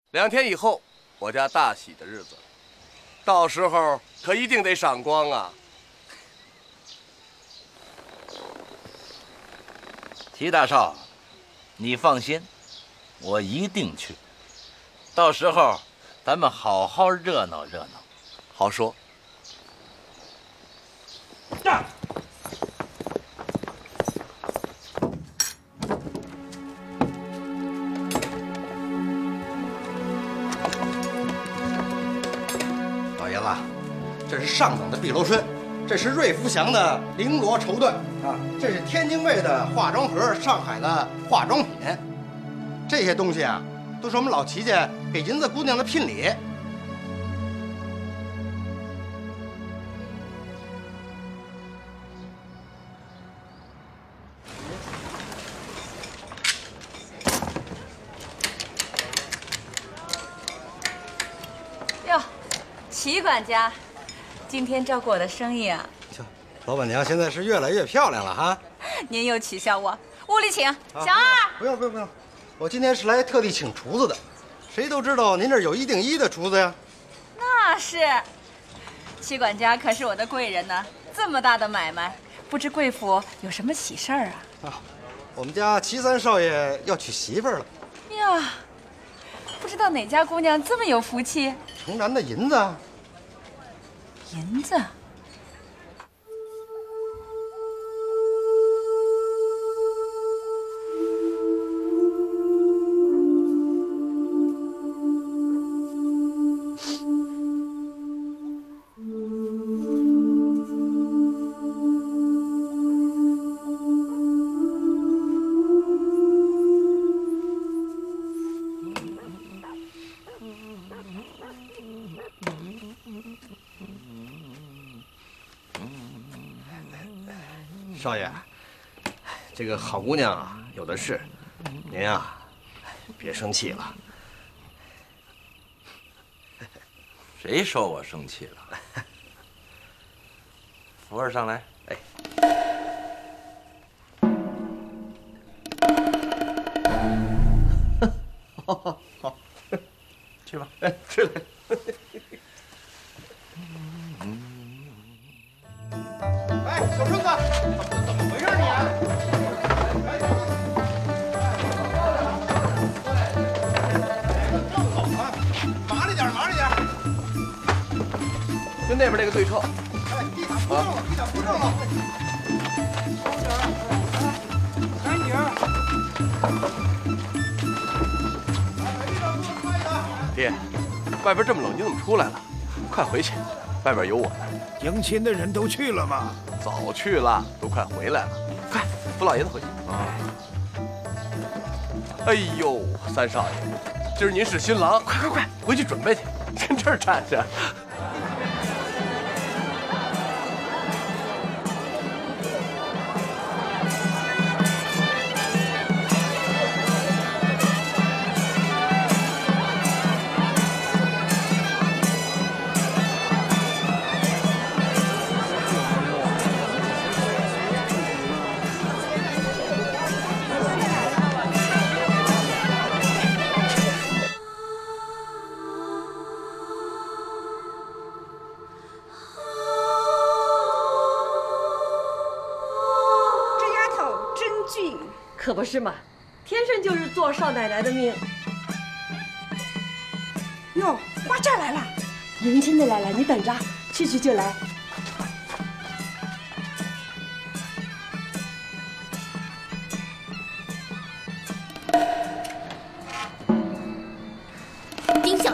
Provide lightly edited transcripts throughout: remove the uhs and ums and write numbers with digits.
2天以后，我家大喜的日子，到时候可一定得赏光啊！ 齐大少，你放心，我一定去。到时候咱们好好热闹热闹。 好说。 站！老爷子，这是上等的碧螺春，这是瑞福祥的绫罗绸缎啊，这是天津卫的化妆盒，上海的化妆品。这些东西啊，都是我们老齐家给银子姑娘的聘礼。 哟，齐管家，今天照顾我的生意啊。 瞧，老板娘现在是越来越漂亮了哈。 您又取笑我，屋里请。小二， 不用不用不用，我今天是来特地请厨子的。谁都知道您这儿有1顶1的厨子呀。 那是，齐管家可是我的贵人呢。这么大的买卖，不知贵府有什么喜事儿啊？ 啊，我们家齐三少爷要娶媳妇儿了。 呀，不知道哪家姑娘这么有福气？ 城南的银子啊。 银子。 少爷，这个好姑娘啊，有的是，您啊，别生气了。 谁说我生气了？扶儿上来。哎， 好，好， 去吧。 哎，吃来。 哎，小顺子，怎么回事你啊？正好啊，麻利点，麻利点。 跟那边那个对称。 哎，地毯铺正了，地毯铺正了。赶紧。 爹，外边这么冷，你怎么出来了？快回去，外边有我呢。 迎亲的人都去了吗？ 早去了，都快回来了。快，扶老爷子回去啊！哎呦，三少爷，今儿您是新郎，快快快，回去准备去，跟这儿站着。 可不是嘛，天生就是做少奶奶的命。 哟，花轿来了， 迎亲的来了，你等着，去就来。 丁笑。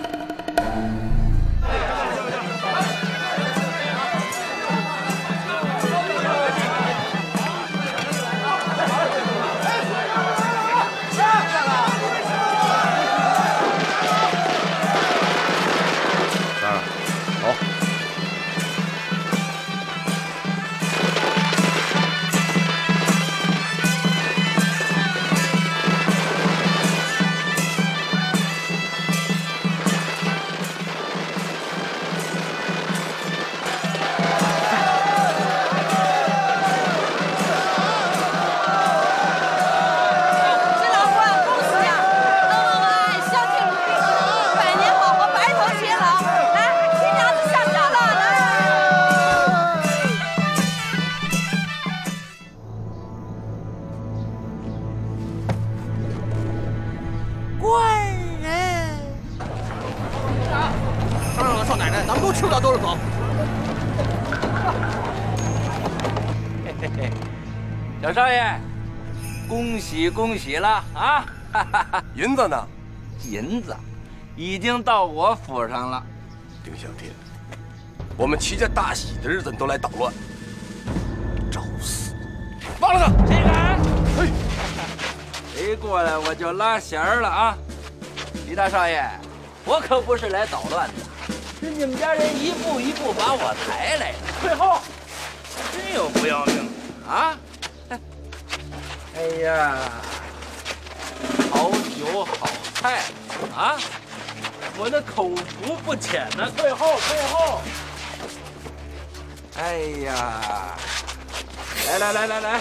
吃不了兜着走。 嘿嘿嘿，小少爷，恭喜恭喜了啊！ 银子呢？ 银子已经到我府上了。 丁小天，我们齐家大喜的日子你都来捣乱，找死！忘了他！ 谁敢？ 嘿， 谁过来我就拉弦儿了啊！李大少爷，我可不是来捣乱的，是你们家人一步一步把我抬来的。退后！真有不要命的啊！哎呀，好酒好菜啊！我的口福不浅呢。退后，退后！哎呀，来来来来来，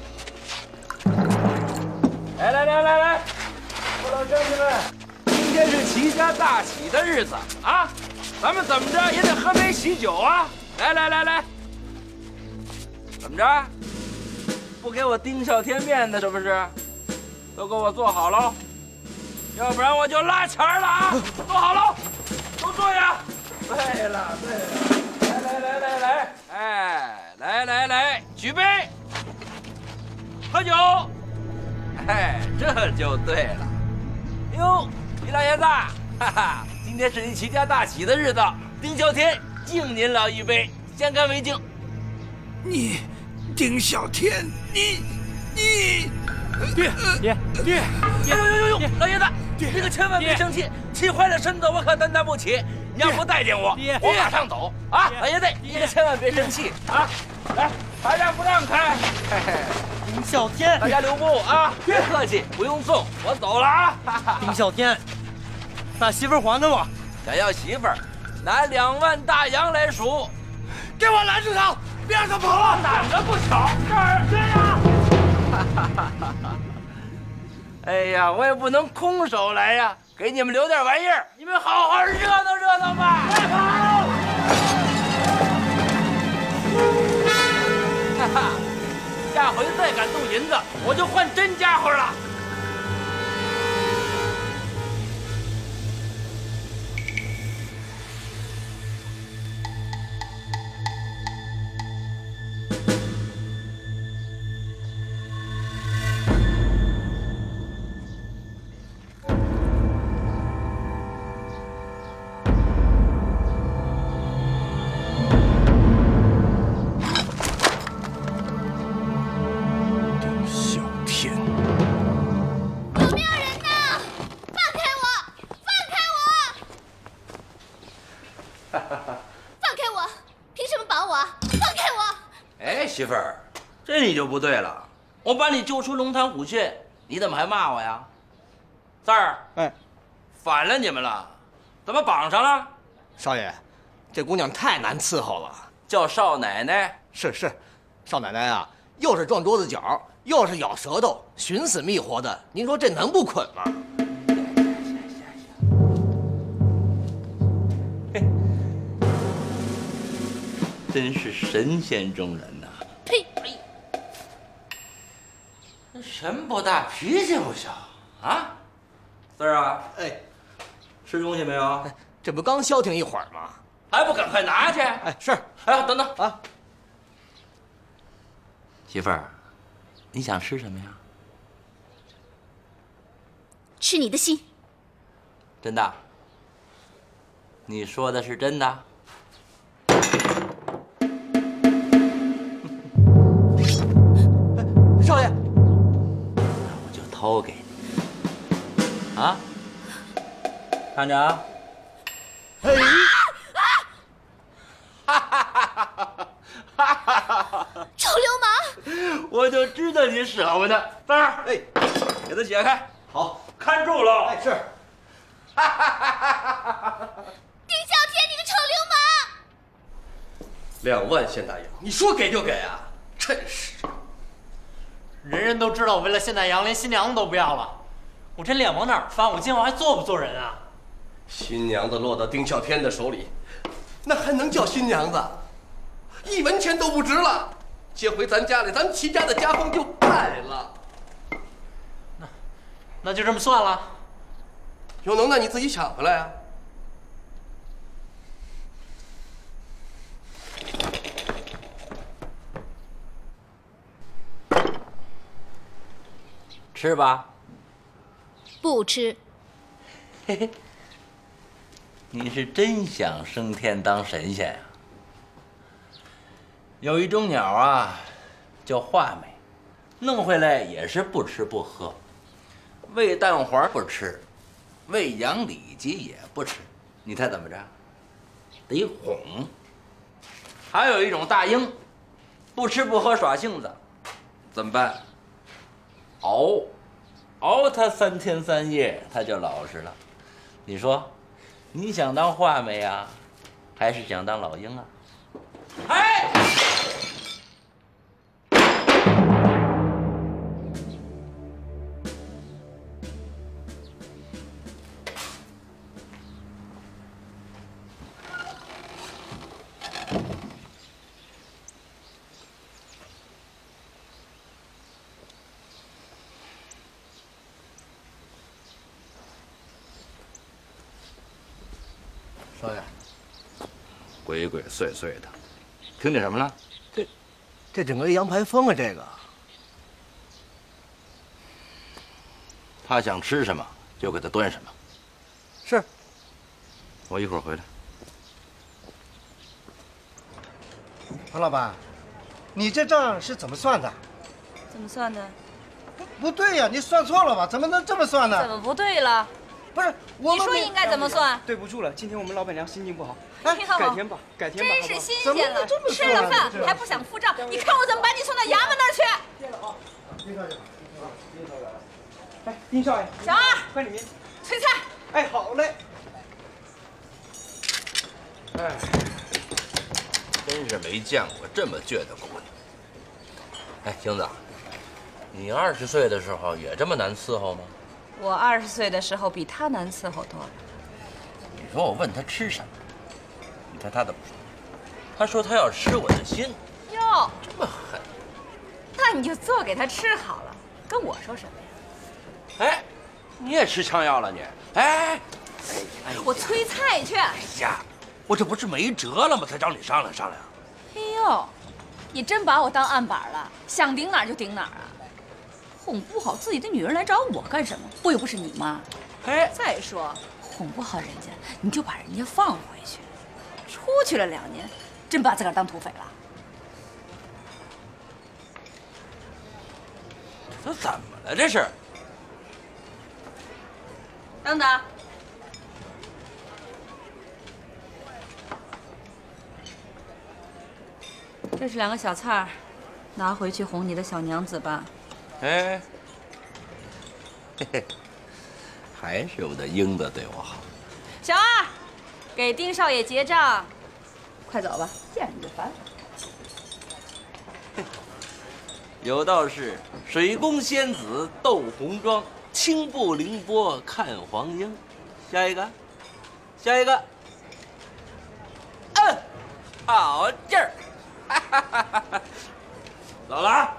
来，父老乡亲们，今天是齐家大喜的日子啊，咱们怎么着也得喝杯喜酒啊！来，怎么着？不给我丁啸天面子是不是？都给我坐好喽，要不然我就拉钱了啊！坐好喽，都坐下。对了，来，哎，来，举杯，喝酒。哎，这就对了。哟，李老爷子，哈哈，今天是您齐家大喜的日子，丁啸天敬您老一杯，先干为敬。 你，丁啸天，你， 爹，呦，老爷子，你可千万别生气，气坏了身子我可担当不起。你要不待见我，我马上走啊！老爷子，你可千万别生气啊！来，大家不让开。 丁啸天， 大家留步啊！别客气，不用送，我走了啊！ 丁啸天，把媳妇还给我。 想要媳妇儿，拿2万大洋来赎。 给我拦住他，别让他跑了！ 哪个不巧？这儿这样。哎呀，我也不能空手来呀，给你们留点玩意儿，你们好好热闹吧。快跑！哈哈，下回再敢动银子，我就换真家伙了。媳妇儿，这你就不对了。我把你救出龙潭虎穴，你怎么还骂我呀？三儿， 哎， 反了你们了，怎么绑上了？ 少爷，这姑娘太难伺候了。 叫少奶奶。 是，少奶奶啊，又是撞桌子角，又是咬舌头，寻死觅活的，您说这能不捆吗？ 真是神仙中人呐！呸！这人不大，脾气不小啊！四儿啊， 哎， 吃东西没有？ 这不刚消停一会儿吗？ 还不赶快拿去！ 哎，是。 哎，等等啊， 媳妇儿，你想吃什么呀？ 吃你的心。 真的？你说的是真的？ 少爷， 我就偷给你啊！看着啊！ 哎， 臭流氓！ 我就知道你舍不得。三儿，哎，给他解开。 好， 看住了。 哎，是。 丁啸天，你个臭流氓！ 2万现大洋，你说给就给啊！真是。 人人都知道，为了现大洋，连新娘子都不要了。我这脸往哪儿翻？我今晚还做不做人啊？ 新娘子落到丁啸天的手里，那还能叫新娘子？1文钱都不值了。接回咱家里，咱齐家的家风就败了。 那就这么算了。 有能耐你自己抢回来啊！ 吃吧。 不吃。 嘿嘿，你是真想升天当神仙呀？有一种鸟啊，叫画眉，弄回来也是不吃不喝，喂蛋黄不吃，喂养里脊也不吃，你猜怎么着？得哄。还有一种大鹰，不吃不喝耍性子，怎么办？熬它3天3夜，它就老实了。你说，你想当画眉啊，还是想当老鹰啊？哎！ 少爷， 鬼鬼祟祟的，听见什么了？ 这整个羊排风啊，这个。 他想吃什么就给他端什么。 是。 我一会儿回来。 王老板，你这账是怎么算的？ 怎么算的？ 不对呀，你算错了吧？怎么能这么算呢？ 怎么不对了？ 不是，我你说应该怎么算？ 对不住了，今天我们老板娘心情不好， 哎， 改天吧，改天吧。 真是新鲜了，吃了饭还不想付账，你看我怎么把你送到衙门那儿去！ 哎，丁少爷， 小二， 快里面催菜。 哎，好嘞。 哎，真是没见过这么倔的姑娘。 哎，晴子，你20岁的时候也这么难伺候吗？ 我20岁的时候比他难伺候多了。 你说我问他吃什么，你猜他怎么说？他说他要吃我的心。 哟， 这么狠？ 那你就做给他吃好了，跟我说什么呀？ 哎，你也吃枪药了你？哎， 我催菜去。 哎呀，我这不是没辙了吗？才找你商量商量。 哎呦，你真把我当案板了，想顶哪儿就顶哪儿啊！哄不好自己的女人来找我干什么？我又不是你妈。 哎， 再说哄不好人家，你就把人家放回去。出去了2年，真把自个儿当土匪了。 这怎么了？这是？ 等等，这是2个小菜儿，拿回去哄你的小娘子吧。 哎，嘿嘿，还是我的英子对我好。 小二，给丁少爷结账。快走吧，见你就烦。 有道是水宫仙子斗红妆，青布凌波看黄莺。下一个，下一个。好劲儿！走了啊。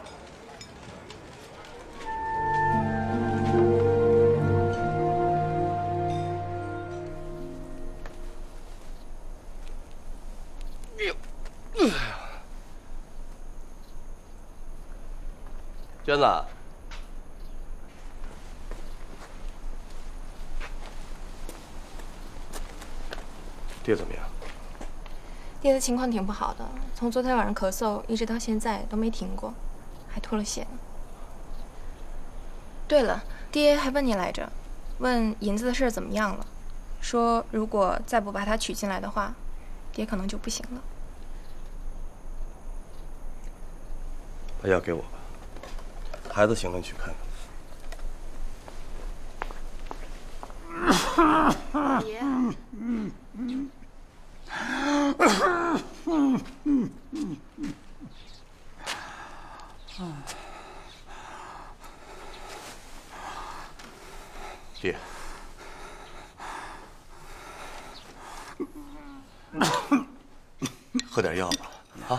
娟子， 爹怎么样？ 爹的情况挺不好的，从昨天晚上咳嗽一直到现在都没停过，还吐了血呢。对了，爹还问你来着，问银子的事怎么样了，说如果再不把他娶进来的话，爹可能就不行了。 把药给我吧，孩子醒了你去看看。 爹。 爹，喝点药吧，啊！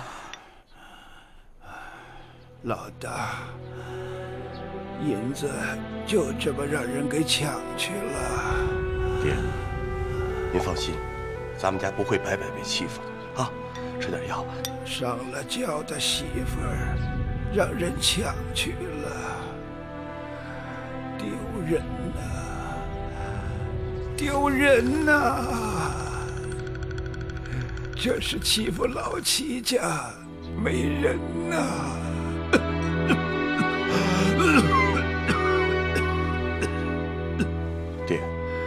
老大，银子就这么让人给抢去了。 爹，您放心，咱们家不会白白被欺负的啊！吃点药吧。 上了轿的媳妇儿让人抢去了。 人呐！丢人呐！这是欺负老齐家没人呐！ 爹，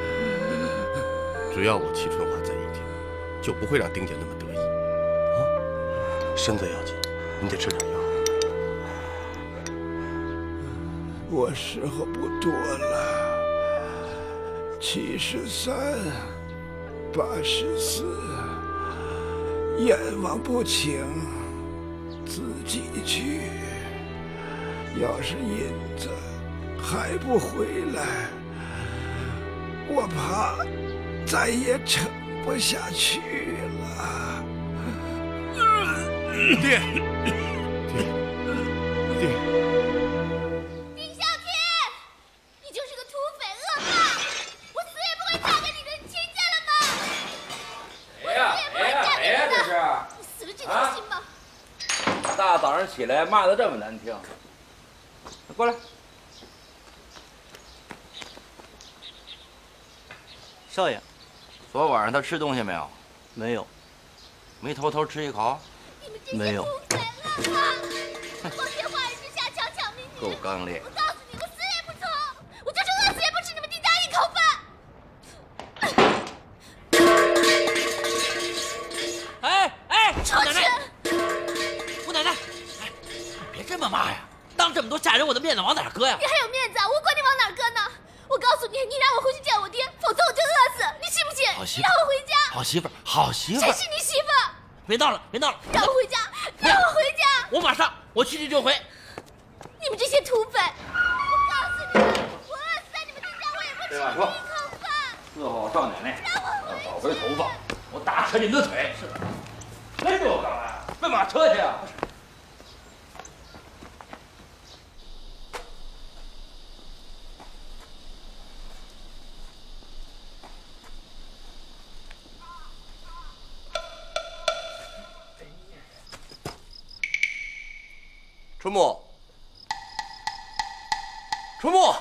只要我齐春华在一天，就不会让丁家那么得意啊！身子要紧，你得吃点药。 我时候不多了，73、84，阎王不请，自己去。要是银子还不回来，我怕再也撑不下去了。 爹，爹。 大早上起来骂得这么难听，过来。 少爷， 昨晚上他吃东西没有？ 没有。 没偷偷吃一口？ 没有。 够刚烈。 我告诉你，我死也不从，我就是饿死也不吃你们丁家一口饭。 哎， 出去！ 姑奶奶，哎，别这么骂呀！当这么多下人我的面子往哪搁呀？ 你还有面子啊？我管你往哪搁呢？我告诉你，你让我回去见我爹，否则我就饿死，你信不信？你让我回家。 好媳妇儿，好媳妇儿。 谁是你媳妇儿？ 别闹了，别闹了！ 让我回家，让我回家！ 我马上，我去就回。 你们这些土匪！我告诉你们，我饿死在你们丁家，我也不吃你一口饭。 伺候少奶奶，找回头发，我打扯你们的腿。是的。跟着我干嘛呀？奔马车去啊！ 春木，春木，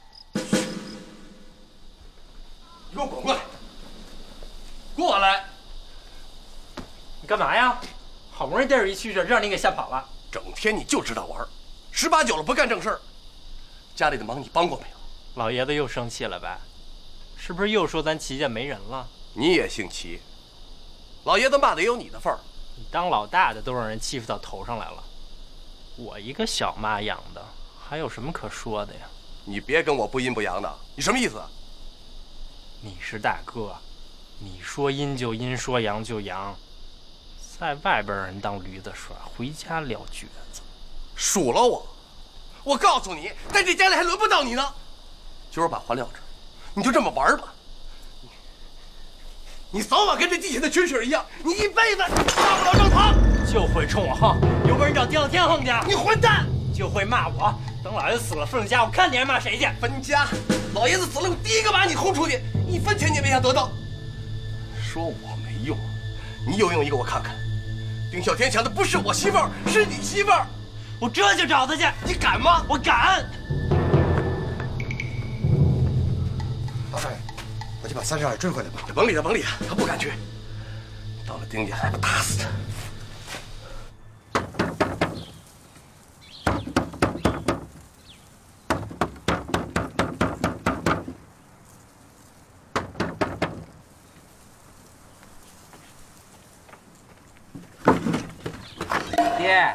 你给我滚过来！ 过来！ 你干嘛呀？好不容易逮着一蛐蛐，让你给吓跑了。 整天你就知道玩，18、9了不干正事儿。家里的忙你帮过没有？ 老爷子又生气了呗？是不是又说咱齐家没人了？ 你也姓齐，老爷子骂的也有你的份儿。 你当老大的都让人欺负到头上来了，我一个小妈养的，还有什么可说的呀？ 你别跟我不阴不阳的，你什么意思？ 你是大哥，你说阴就阴，说阳就阳，在外边让人当驴子耍，回家撂蹶子。 数落我？我告诉你，在这家里还轮不到你呢。今儿把话撂这儿，你就这么玩吧。你早晚跟这地下的蛐蛐一样，你一辈子上不了正堂。 就会冲我横，有本事找地老天横去！ 你混蛋！ 就会骂我，等老爷子死了分家，我看你还骂谁去？ 分家！老爷子死了，我第一个把你轰出去，1分钱你也别想得到。说我没用，你有用一个我看看。丁小天抢的不是我媳妇儿，是你媳妇儿。 我这就找他去， 你敢吗？ 我敢。 老少爷，我去把3少爷追回来吧。 甭理他，甭理他，他不敢去。到了丁家还不打死他！ 爹，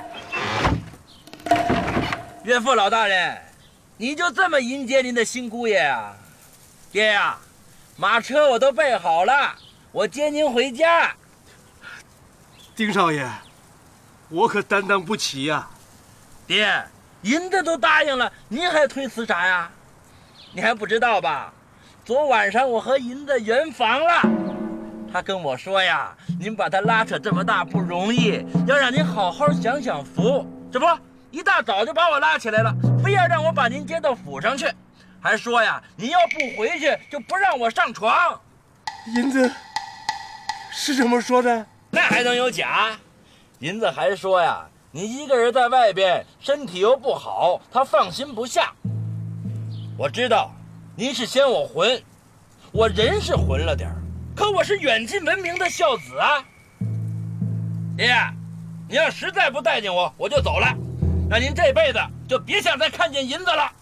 岳父老大人，你就这么迎接您的新姑爷啊？爹呀，马车我都备好了，我接您回家。 丁少爷，我可担当不起呀。 爹，银子都答应了，您还推辞啥呀？你还不知道吧？昨晚上我和银子圆房了。他跟我说呀，您把他拉扯这么大不容易，要让您好好享享福。这不，一大早就把我拉起来了，非要让我把您接到府上去，还说呀，您要不回去就不让我上床。 银子是这么说的？ 那还能有假？银子还说呀，你一个人在外边，身体又不好，他放心不下。我知道您是嫌我混，我人是混了点儿，可我是远近闻名的孝子啊！爹，您要实在不待见我，我就走了。那您这辈子就别想再看见银子了。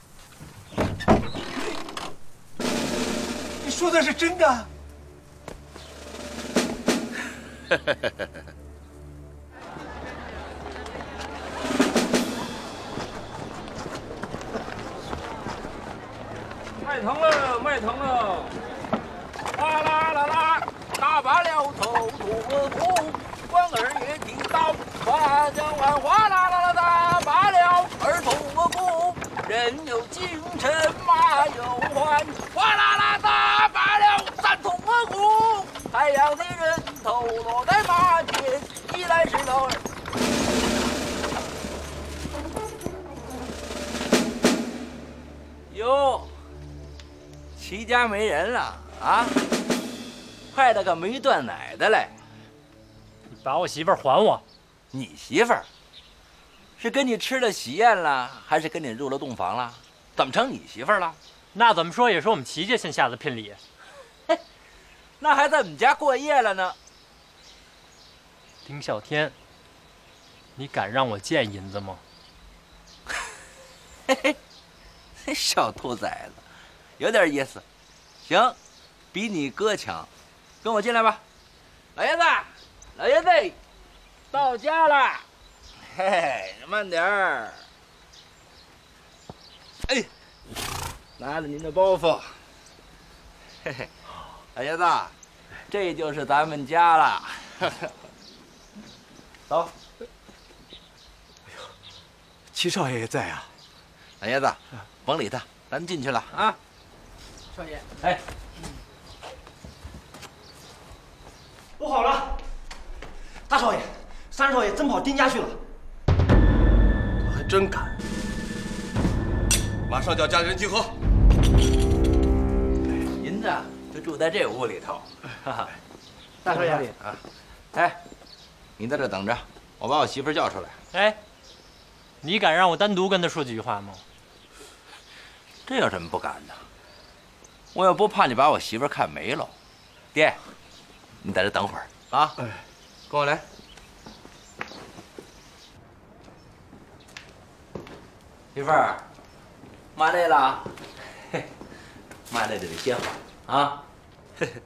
你说的是真的？ 卖疼了，卖疼了！哗啦啦啦，打罢了头，土土，官儿也听到，花江湾哗啦啦啦，打罢了二头骨，人有精神马有还，哗啦啦打罢了三头骨，太阳的人头落在马前，一来石头。哟。齐家没人了啊！快的个没断奶的嘞！ 你把我媳妇儿还我！ 你媳妇儿是跟你吃了喜宴了，还是跟你入了洞房了？怎么成你媳妇儿了？ 那怎么说也是我们齐家先下的聘礼。 嘿，那还在我们家过夜了呢。 丁啸天，你敢让我见银子吗？ 嘿嘿，小兔崽子！有点意思，行，比你哥强，跟我进来吧。老爷子，老爷子，到家了。嘿嘿，慢点儿。哎，拿着您的包袱。嘿嘿，老爷子，这就是咱们家了。走。 齐少爷也在啊。 老爷子，甭理他，咱进去了啊。 少爷， 哎， 不好了！大少爷，三少爷真跑丁家去了。 他还真敢！马上叫家里人集合。 银子就住在这屋里头。哈哈， 大少爷啊，哎，你在这等着，我把我媳妇叫出来。 哎，你敢让我单独跟他说几句话吗？ 这有什么不敢的？我又不怕你把我媳妇看没了。爹，你在这等会儿啊！哎，跟我来。媳妇儿，妈累了，嘿，妈累着得歇会儿啊。嘿嘿。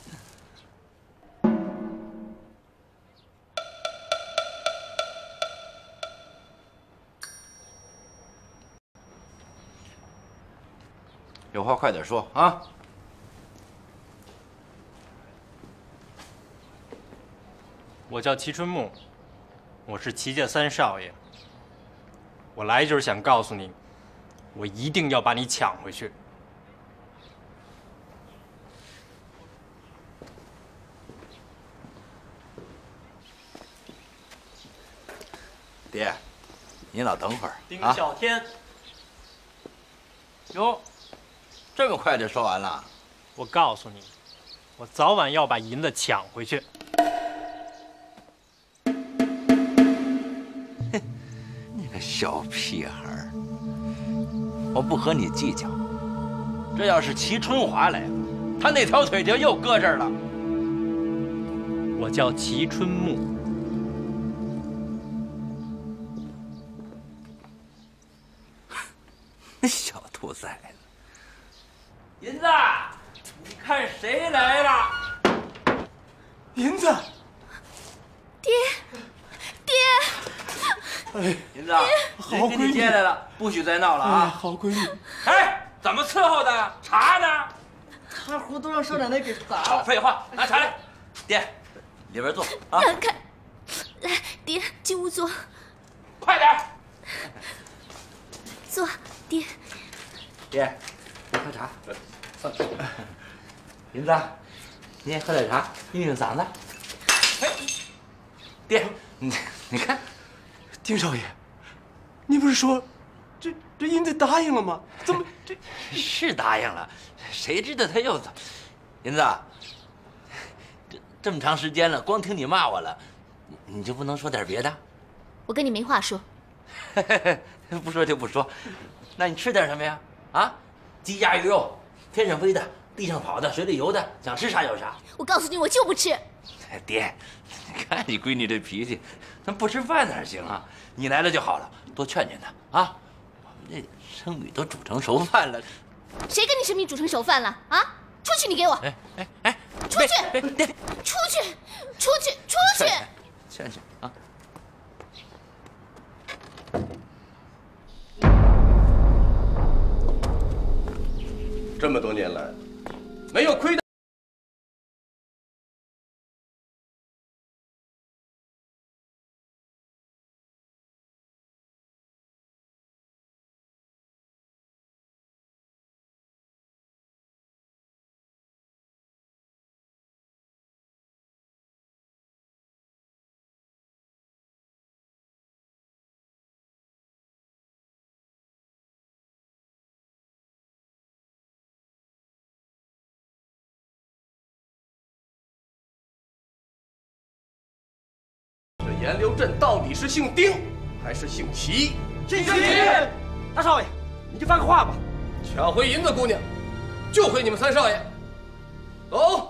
有话快点说啊！ 我叫齐春木，我是齐家三少爷。我来就是想告诉你，我一定要把你抢回去。 爹，您老等会儿。 丁啸天。 哟，这么快就说完了？ 我告诉你，我早晚要把银子抢回去。 你个小屁孩，我不和你计较。这要是齐春华来了，他那条腿就又搁这儿了。 我叫齐春木。 小兔崽子！银子，你看谁来了？ 银子， 爹，爹！ 哎，银子，人给你接来了，不许再闹了啊！ 好闺女。 哎，怎么伺候的？茶呢？ 茶壶都让少奶奶给砸了。 少废话，拿茶来。爹，里边坐啊。 让开，来，爹，进屋坐。 快点。 坐，爹。 爹，我喝茶。银子，你也喝点茶，润润嗓子。哎，爹，你看， 丁少爷，你不是说这银子答应了吗？怎么这？ 是答应了，谁知道他又怎么？银子，这么长时间了，光听你骂我了，你就不能说点别的？ 我跟你没话说。 不说就不说，那你吃点什么呀？啊， 鸡鸭鱼肉，天上飞的，地上跑的，水里游的，想吃啥有啥。 我告诉你，我就不吃。 爹，你看你闺女这脾气，咱不吃饭哪行啊？你来了就好了，多劝劝她啊。我们这生米都煮成熟饭了。 谁跟你生米煮成熟饭了啊？出去，你给我！ 哎， 出去！ 爹， 出去！出去！出去！ 劝劝啊！ 这么多年来，没有亏待。颜流镇到底是姓丁还是姓齐？ 姓齐！大少爷，你就放个话吧。 抢回银子姑娘，就回你们三少爷。走。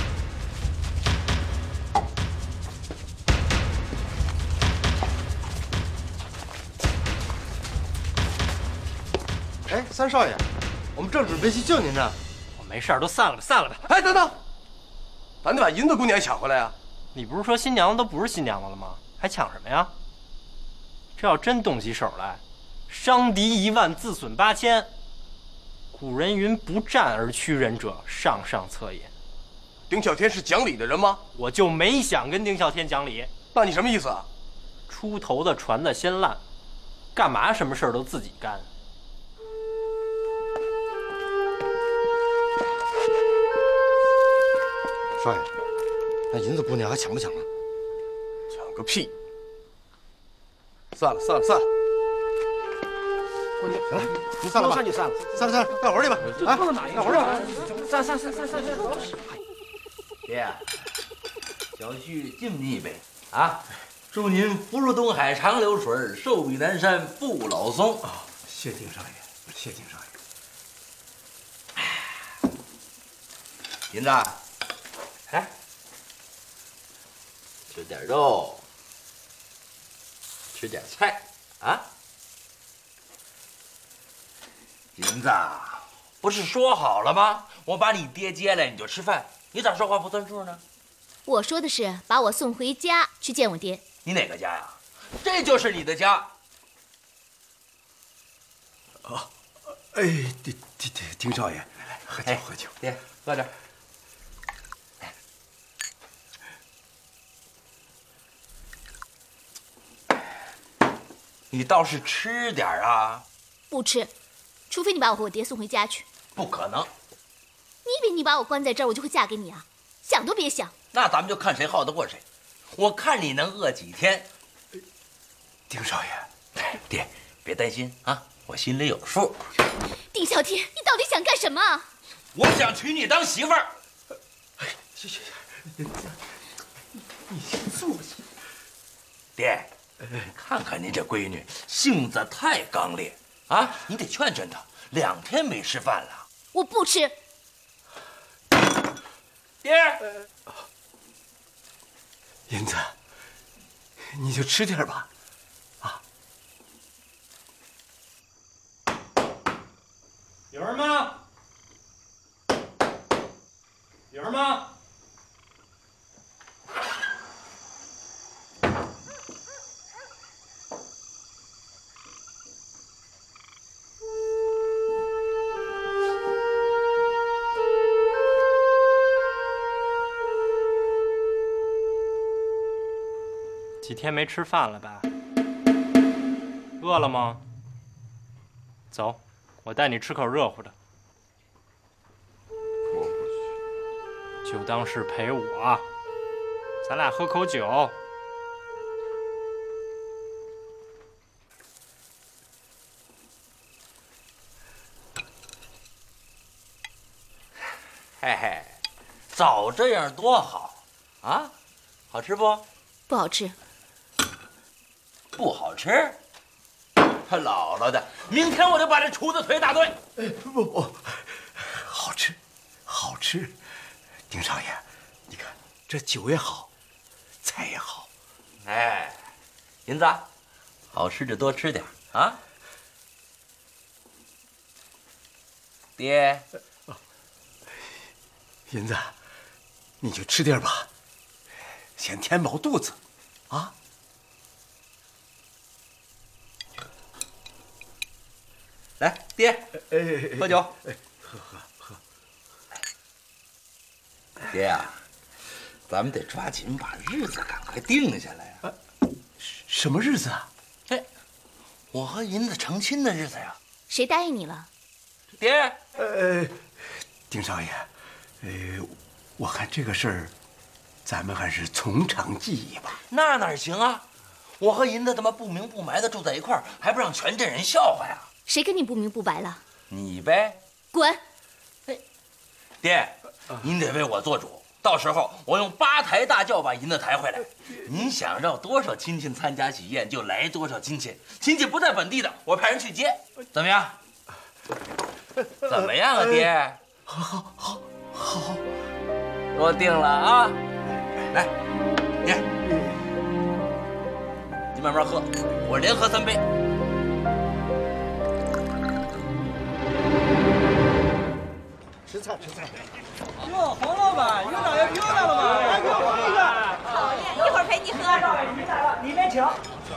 哎，三少爷，我们正准备去救您呢。 我没事儿，都散了吧，散了吧。 哎，等等，咱得把银子姑娘也抢回来啊！ 你不是说新娘子都不是新娘子了吗？还抢什么呀？这要真动起手来，伤敌10000，自损8000。古人云：“不战而屈人者，上上策也。” 丁啸天是讲理的人吗？ 我就没想跟丁啸天讲理。 那你什么意思啊？ 出头的船子先烂，干嘛什么事儿都自己干？ 少爷，那银子姑娘还抢不抢啊？ 抢个屁！散了，散了，散了。 行了，你散了吧。 散就散了， 散了，干活去吧。 啊，不能哪一个？ 干活去吧。 散，走。 爹，小婿敬您一杯啊！祝您福如东海长流水，寿比南山不老松。 谢丁少爷，谢丁少爷。 银子，哎，吃点肉，吃点菜啊！银子，不是说好了吗？我把你爹接来，你就吃饭，你咋说话不算数呢？ 我说的是把我送回家去见我爹。 你哪个家呀？这就是你的家。 啊，哎，丁少爷，来喝酒喝酒。 爹，喝点。你倒是吃点啊！ 不吃，除非你把我和我爹送回家去。 不可能！ 你以为你把我关在这儿，我就会嫁给你啊？想都别想！ 那咱们就看谁耗得过谁。我看你能饿几天。 丁少爷， 爹，别担心啊，我心里有数。 丁啸天，你到底想干什么？ 我想娶你当媳妇儿。 行，你先坐下。 爹，看看您这闺女，性子太刚烈啊！你得劝劝她，2天没吃饭了。 我不吃。 爹， 银子，你就吃点吧。啊， 有人吗？有人吗？几天没吃饭了吧？饿了吗？走，我带你吃口热乎的。 我不就当是陪我，咱俩喝口酒。 嘿嘿，早这样多好啊！好吃不？ 不好吃。 不好吃？ 快姥姥的，明天我就把这厨子腿打断。 不，好吃，好吃。丁少爷，你看这酒也好，菜也好。 哎，银子，好吃就多吃点啊。爹， 银子，你就吃点吧，先填饱肚子，啊。 来，爹，喝酒。 喝。 爹呀，咱们得抓紧把日子赶快定下来啊！ 什么日子啊？ 哎，我和银子成亲的日子呀。 谁答应你了？ 爹， 丁少爷，我看这个事儿，咱们还是从长计议吧。 那哪行啊？我和银子他妈不明不白的住在一块儿，还不让全镇人笑话呀？ 谁跟你不明不白了？ 你呗。 滚！ 爹，您得为我做主，到时候我用8抬大轿把银子抬回来。您想让多少亲戚参加喜宴，就来多少亲戚。亲戚不在本地的，我派人去接。怎么样？怎么样啊，爹？ 好， 我定了啊！来，爹，你慢慢喝，我连喝3杯。 吃菜。 哟，黄老板，院长也漂亮了吗？来，给我喝一个。 讨厌，一会儿陪你喝。 少爷您来了，里面请。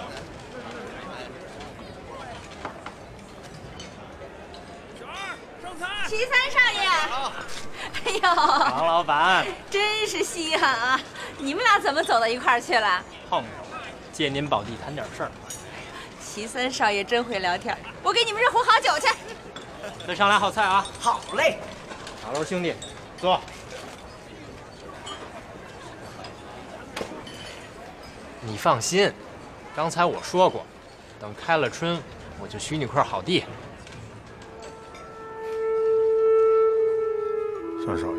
齐三少爷，哎呦， 王老板， 真是稀罕啊！你们俩怎么走到一块儿去了？ 碰着，借您宝地谈点事儿。 齐三少爷真会聊天，我给你们热壶好酒去。 再上来好菜啊！ 好嘞。 大楼兄弟，坐。你放心，刚才我说过，等开了春，我就许你块好地。 三少爷，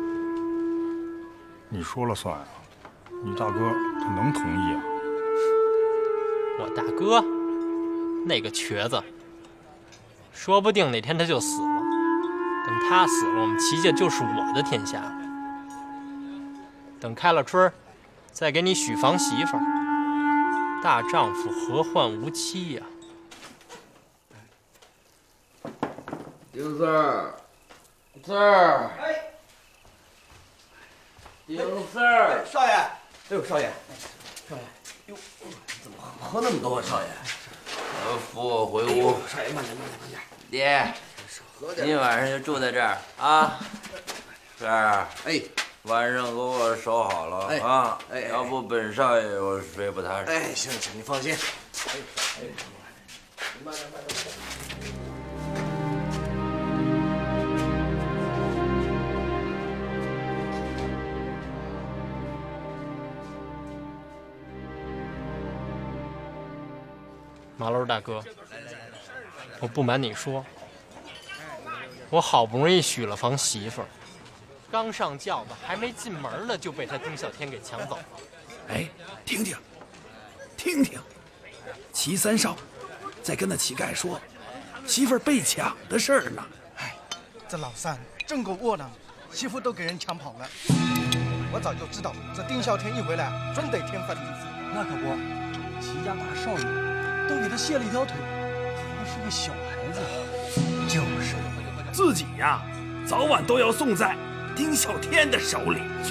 你说了算啊，你大哥他能同意啊？ 我大哥，那个瘸子，说不定哪天他就死了。等他死了，我们齐家就是我的天下。等开了春，再给你许房媳妇儿。大丈夫何患无妻呀？ 丁四儿，丁四儿， 少爷， 哎呦，少爷，哟，怎么喝那么多啊，少爷？扶我回屋。少爷，慢点。爹，今晚上就住在这儿啊。这儿，晚上给我守好了啊！要不本少爷我睡不踏实。 行，你放心。慢点。 马楼大哥，我不瞒你说，我好不容易许了房媳妇儿，刚上轿子还没进门呢，就被他丁小天给抢走了。 哎，听听，齐三少在跟那乞丐说媳妇儿被抢的事儿呢。 哎，这老三真够窝囊，媳妇都给人抢跑了。我早就知道，这丁小天一回来，准得添饭粒子。 那可不，齐家大少爷都给他卸了一条腿，还是个小孩子。 就是自己呀，早晚都要送在丁小天的手里。就是。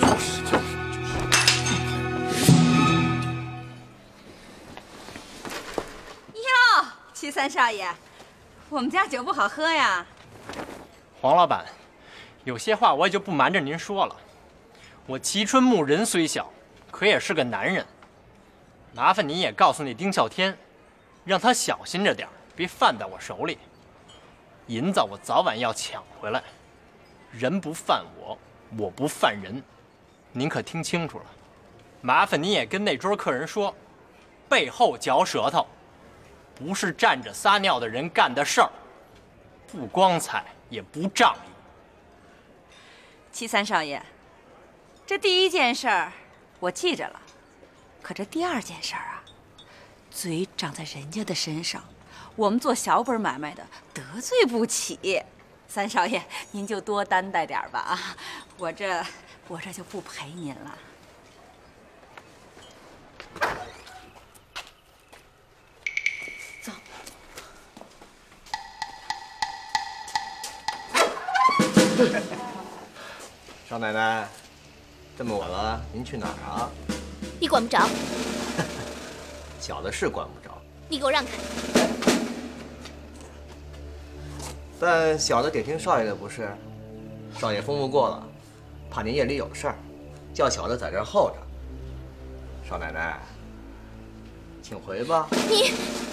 哟，齐三少爷，我们家酒不好喝呀。 黄老板，有些话我也就不瞒着您说了。我齐春木人虽小，可也是个男人。麻烦您也告诉那丁啸天，让他小心着点，别犯在我手里。银子我早晚要抢回来，人不犯我，我不犯人，您可听清楚了。麻烦您也跟那桌客人说，背后嚼舌头，不是站着撒尿的人干的事儿，不光彩也不仗义。 齐三少爷，这第一件事儿我记着了，可这第二件事儿啊，嘴长在人家的身上， 我们做小本买卖的得罪不起。三少爷，您就多担待点吧啊！我这就不陪您了。走。 少奶奶，这么晚了，您去哪儿啊？ 你管不着。 小的是管不着， 你给我让开！ 但小的得听少爷的不是？少爷吩咐过了，怕您夜里有事儿，叫小的在这儿候着。少奶奶，请回吧。 你。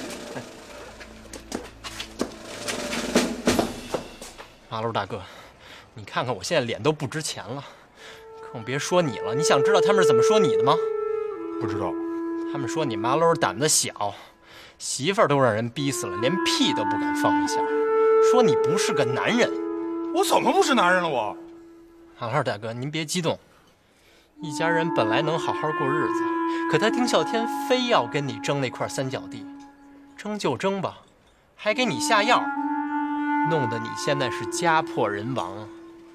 马路大哥，你看看我现在脸都不值钱了，更别说你了。你想知道他们是怎么说你的吗？ 不知道。 他们说你麻溜胆子小，媳妇儿都让人逼死了，连屁都不敢放一下，说你不是个男人。 我怎么不是男人了我？ 马路大哥，您别激动，一家人本来能好好过日子，可他丁啸天非要跟你争那块三角地，争就争吧，还给你下药，弄得你现在是家破人亡。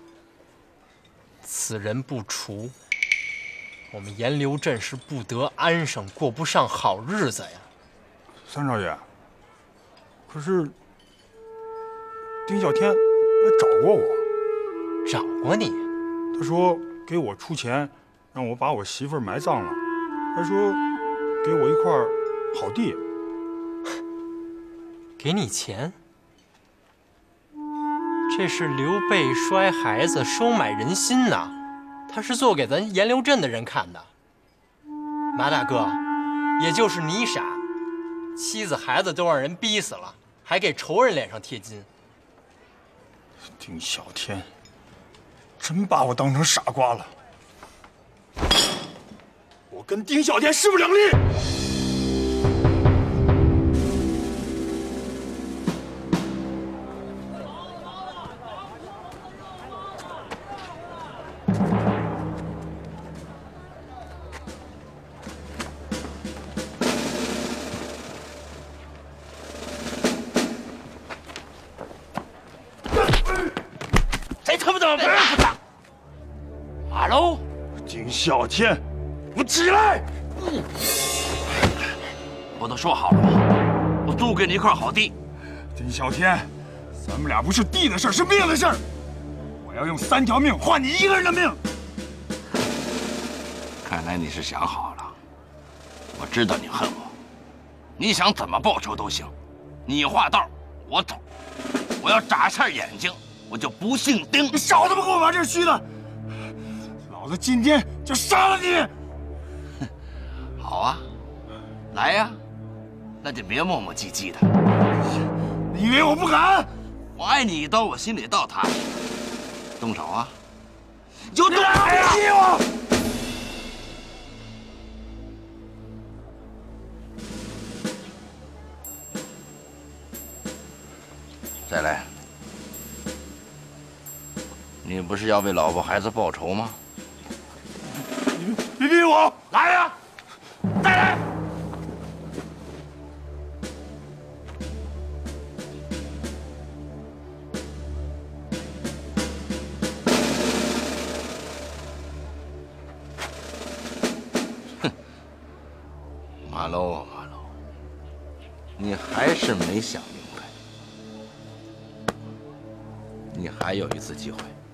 此人不除，我们延流镇是不得安生，过不上好日子呀。 三少爷，可是丁啸天来找过我。 找过你？ 他说给我出钱，让我把我媳妇儿埋葬了，还说给我一块好地。 给你钱？这是刘备摔孩子，收买人心呐！他是做给咱延流镇的人看的。马大哥，也就是你傻，妻子孩子都让人逼死了，还给仇人脸上贴金。 丁啸天，真把我当成傻瓜了。我跟丁啸天势不两立。丁啸天，我起来！ 我都说好了吗？我租给你一块好地。 丁啸天，咱们俩不是地的事儿，是命的事儿。我要用3条命换你一个人的命。 看来你是想好了。我知道你恨我，你想怎么报仇都行。你画道，我走。我要眨下眼睛，我就不姓丁。 你少他妈给我玩这虚的！老子今天就杀了你！ 好啊，来呀，那就别磨磨唧唧的。 你以为我不敢？ 我挨你一刀，我心里倒踏实。动手啊！就动手呀！我！ 再来。你不是要为老婆孩子报仇吗？ 你逼我！ 来呀！再来！哼，马楼啊马楼，你还是没想明白，你还有一次机会。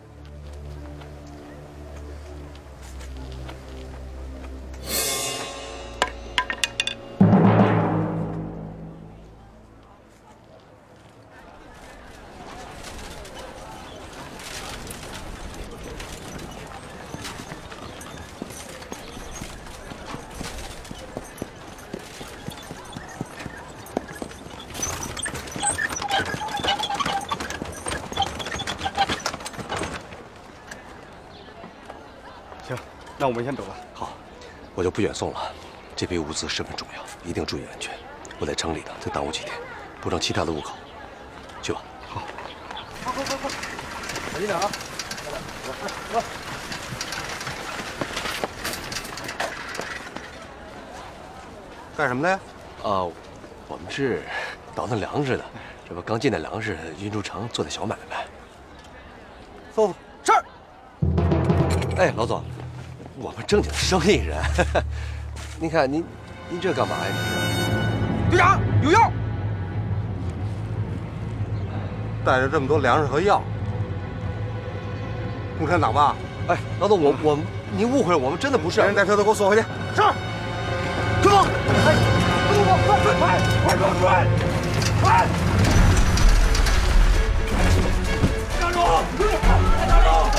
那我们先走了。 好，我就不远送了。这批物资十分重要，一定注意安全。我在城里的，再耽误几天，不成其他的误口。去吧。 好。 快，小心点啊！走。 干什么的呀？我们是倒腾粮食的，这不刚进的粮食运出城做的小买卖。 吩咐是。 哎，老总，我们正经生意人，您看您这干嘛呀？ 队长有药，带着这么多粮食和药，共产党吧？ 哎，老总，您误会了，我们真的不是。 人带车都给我锁回去。是。快走！哎，快走！快！快！站住！站住！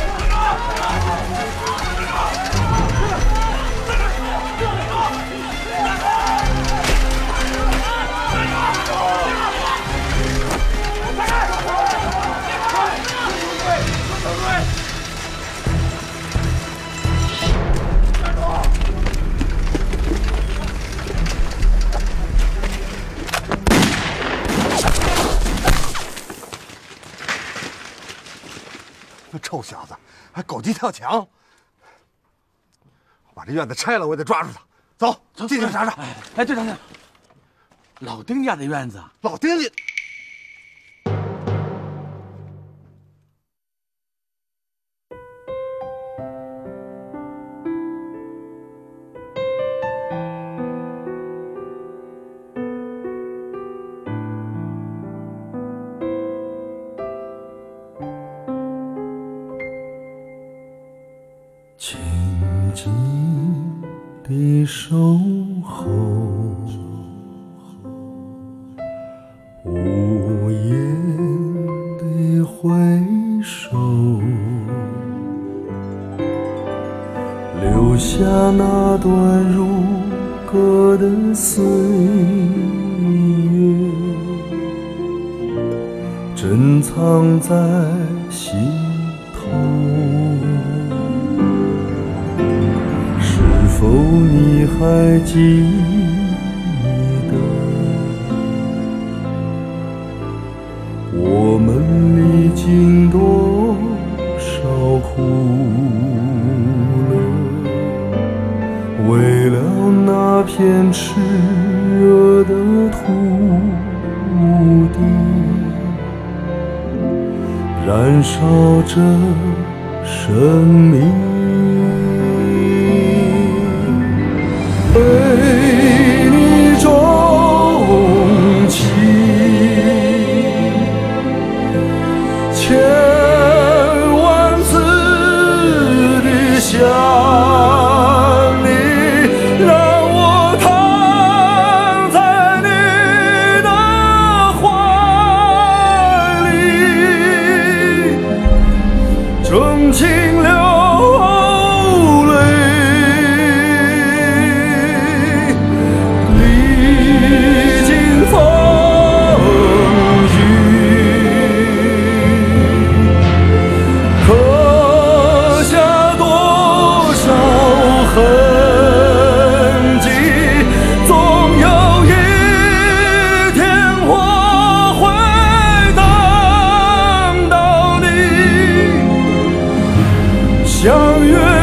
那臭小子还狗急跳墙，把这院子拆了，我也得抓住他。走，进去查查。 哎，队长，老丁家的院子， 老丁家。 静静地守候，无言地回首，留下那段如歌的岁月，珍藏在心头。是否你还记得，我们历经多少苦乐，为了那片炽热的土地，燃烧着生命。为你钟情，千万次的想你，让我躺在你的怀里，真情流泪。相约。